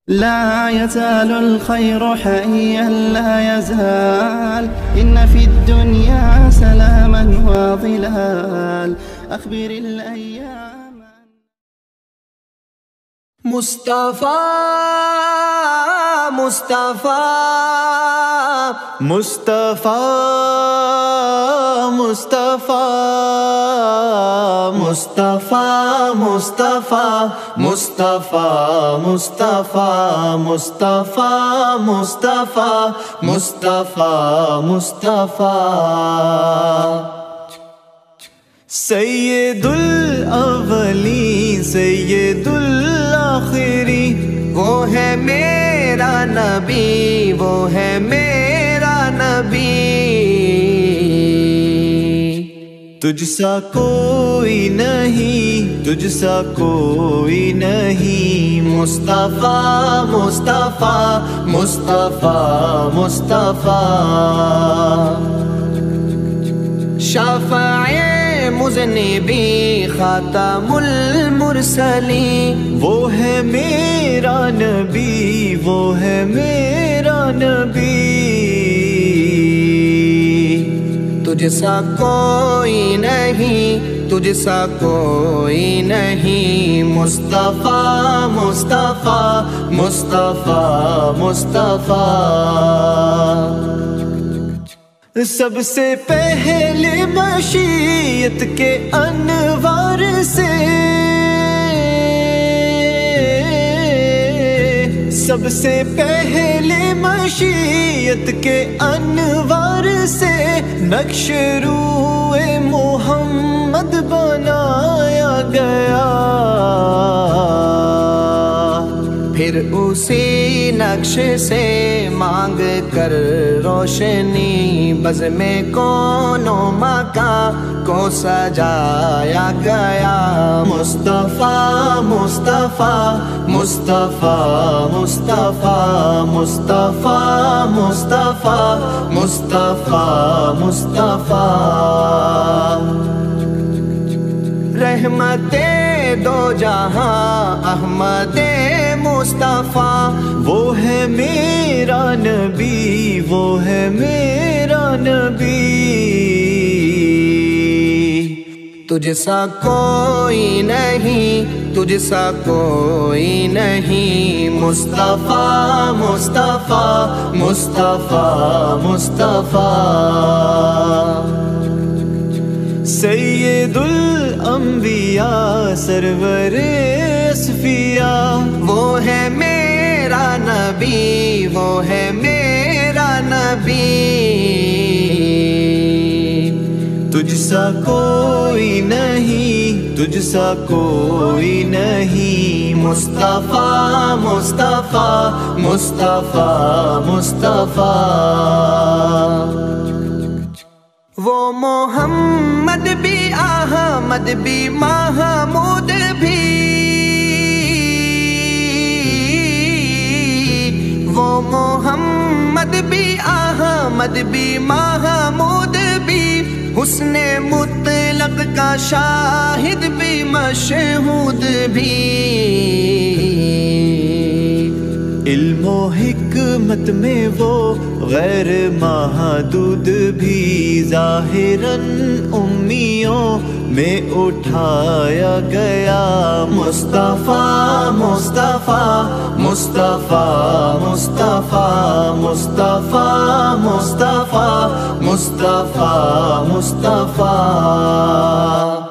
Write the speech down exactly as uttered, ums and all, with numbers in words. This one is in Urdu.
لا يزال الخير حيا لا يزال إن في الدنيا سلاما وظلال أخبر الأيام مصطفى مصطفى مصطفى مصطفى مصطفى مصطفى مصطفى مصطفى مصطفى مصطفى مصطفى سید الاولین سید الآخرین وہ ہے میرا نبی، وہ ہے میرا نبی، تجھ سا کوئی نہیں، تجھ سا کوئی نہیں، مصطفیٰ مصطفیٰ مصطفیٰ مصطفیٰ شفیع مذنبی خاتم المرسلین وہ ہے میرا نبی، وہ ہے میرا نبی، تجھ سا کوئی نہیں، تجھ سا کوئی نہیں، مصطفیٰ مصطفیٰ مصطفیٰ مصطفیٰ سب سے پہلے مشیت کے انوار سے، سب سے پہلے مشیت کے انوار سے نقش روئے محمد بنایا گیا، پھر اسی نقش سے مانگ کر روشنی بزم کون و مکان کو سجایا گیا، مصطفیٰ مصطفیٰ مصطفیٰ مصطفیٰ مصطفیٰ مصطفیٰ مصطفیٰ مصطفیٰ رحمت دو جہاں احمد مصطفیٰ وہ ہے میرا نبی، وہ ہے میرا نبی، تجھ سا کوئی نہیں، تجھ سا کوئی نہیں، مصطفیٰ مصطفیٰ مصطفیٰ مصطفیٰ سید الانبیاء سرور اصفیاء وہ ہے میرا نبی، وہ ہے میرا نبی، تجھ سا کوئی نہیں، تجھ سا کوئی نہیں، مصطفیٰ مصطفیٰ مصطفیٰ مصطفیٰ وہ محمد بھی احمد بھی محمود بھی، وہ محمد بھی احمد بھی محمود بھی، حسن مطلق کا شاہد بھی مشہود بھی، علم و حکمت میں وہ غیر محدود بھی، ظاہراً امیوں میں اٹھایا گیا، مصطفیٰ مصطفیٰ مصطفیٰ مصطفیٰ مصطفیٰ مصطفیٰ مصطفیٰ مصطفیٰ